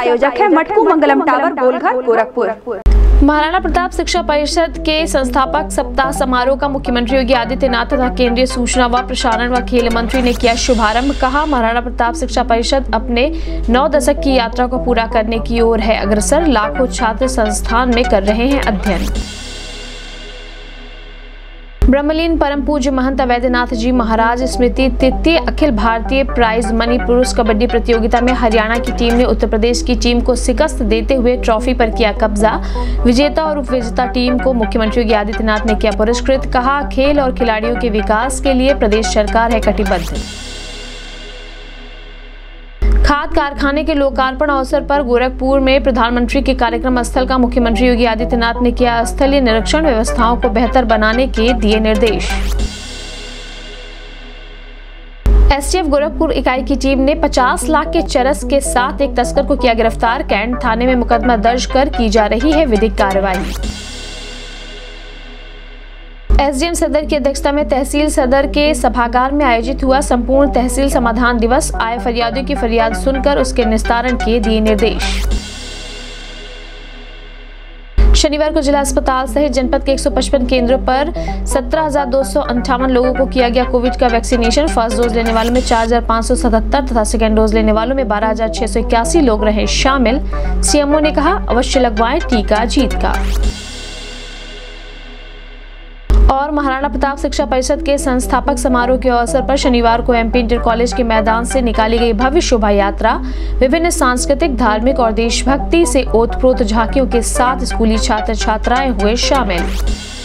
प्रायोजक है मटकू मंगलम टावर, गोलघर, गोरखपुर। महाराणा प्रताप शिक्षा परिषद के संस्थापक सप्ताह समारोह का मुख्यमंत्री योगी आदित्यनाथ तथा केंद्रीय सूचना व प्रसारण व खेल मंत्री ने किया शुभारंभ। कहा, महाराणा प्रताप शिक्षा परिषद अपने 9 दशक की यात्रा को पूरा करने की ओर है अग्रसर। लाखों छात्र संस्थान में कर रहे हैं अध्ययन। ब्रह्मलीन परम पूज्य महंत अवैधनाथ जी महाराज स्मृति तृतीय अखिल भारतीय प्राइज मनी पुरुष कबड्डी प्रतियोगिता में हरियाणा की टीम ने उत्तर प्रदेश की टीम को शिकस्त देते हुए ट्रॉफी पर किया कब्जा। विजेता और उपविजेता टीम को मुख्यमंत्री योगी आदित्यनाथ ने किया पुरस्कृत। कहा, खेल और खिलाड़ियों के विकास के लिए प्रदेश सरकार है कटिबद्ध। खाद कारखाने के लोकार्पण अवसर पर गोरखपुर में प्रधानमंत्री के कार्यक्रम स्थल का मुख्यमंत्री योगी आदित्यनाथ ने किया स्थलीय निरीक्षण। व्यवस्थाओं को बेहतर बनाने के दिए निर्देश। एसटीएफ गोरखपुर इकाई की टीम ने 50 लाख के चरस के साथ एक तस्कर को किया गिरफ्तार। कैंट थाने में मुकदमा दर्ज कर की जा रही है विधिक कार्रवाई। एसडीएम सदर की अध्यक्षता में तहसील सदर के सभागार में आयोजित हुआ संपूर्ण तहसील समाधान दिवस। आए फरियादियों की फरियाद सुनकर उसके निस्तारण के दिए निर्देश। शनिवार को जिला अस्पताल सहित जनपद के 155 केंद्रों पर 17,258 लोगों को किया गया कोविड का वैक्सीनेशन। फर्स्ट डोज लेने वालों में 4,577 तथा सेकेंड डोज लेने वालों में 12,681 लोग रहे शामिल। सीएमओ ने कहा, अवश्य लगवाएं टीका जीत का। और महाराणा प्रताप शिक्षा परिषद के संस्थापक समारोह के अवसर पर शनिवार को एमपी इंटर कॉलेज के मैदान से निकाली गई भव्य शोभा यात्रा। विभिन्न सांस्कृतिक, धार्मिक और देशभक्ति से ओतप्रोत झांकियों के साथ स्कूली छात्र छात्राएं हुए शामिल।